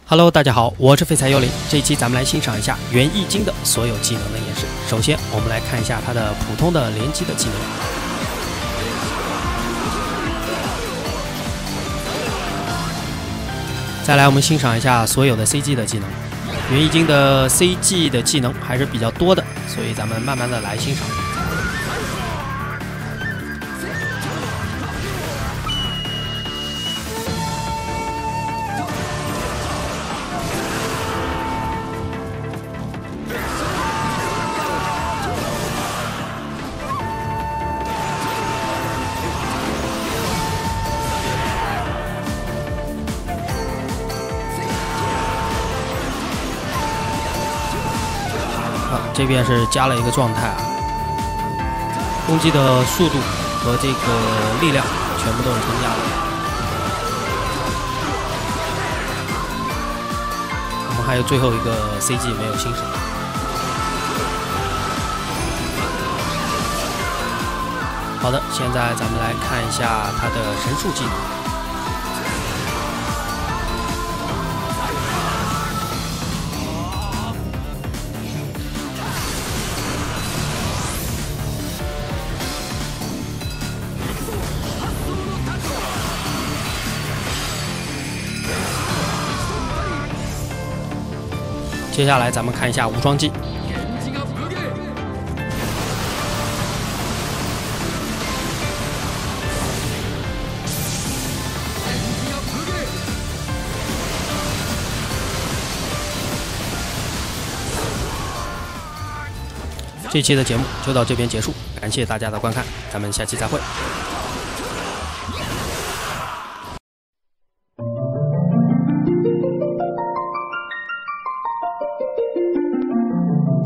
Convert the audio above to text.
Hello， 大家好，我是废材幽灵。这一期咱们来欣赏一下元易经的所有技能的演示。首先，我们来看一下它的普通的连击的技能。再来，我们欣赏一下所有的 CG 的技能。元易经的 CG 的技能还是比较多的，所以咱们慢慢的来欣赏。这边是加了一个状态啊，攻击的速度和这个力量全部都是增加的。我们还有最后一个 CG 没有欣赏。好的，现在咱们来看一下它的神术技能。接下来咱们看一下无双技。这期的节目就到这边结束，感谢大家的观看，咱们下期再会。